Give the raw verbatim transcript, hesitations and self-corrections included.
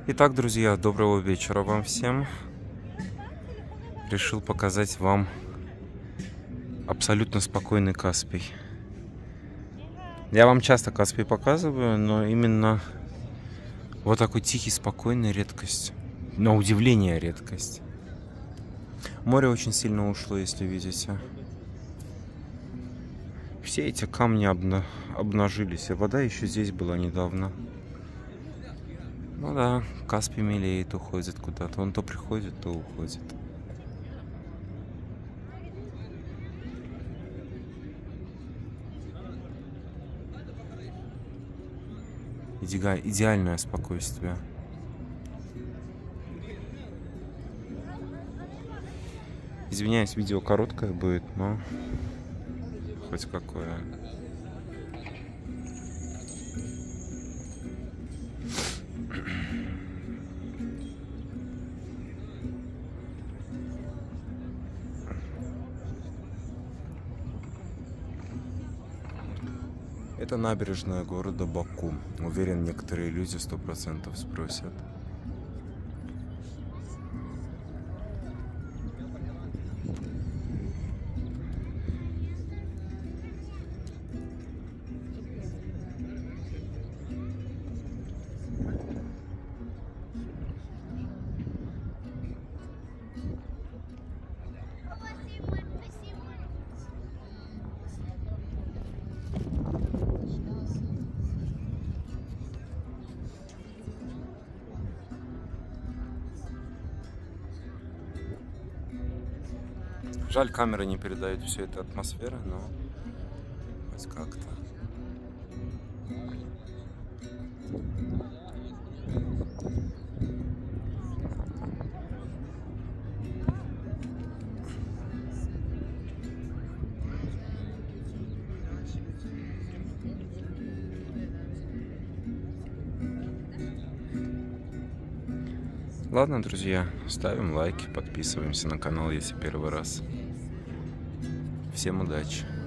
Итак, друзья, доброго вечера вам всем. Решил показать вам абсолютно спокойный Каспий. Я вам часто Каспий показываю, но именно вот такой тихий, спокойный — редкость. На удивление редкость. Море очень сильно ушло, если видите. Все эти камни обна... обнажились, и вода еще здесь была недавно. Ну да, Каспий мелеет, уходит куда-то. Он то приходит, то уходит. Иде... Идеальное спокойствие. Извиняюсь, видео короткое будет, но хоть какое. Это набережная города Баку. Уверен, некоторые люди сто процентов спросят. Жаль, камера не передает всю эту атмосферу, но хоть как-то. Ладно, друзья, ставим лайки, подписываемся на канал, если первый раз. Всем удачи!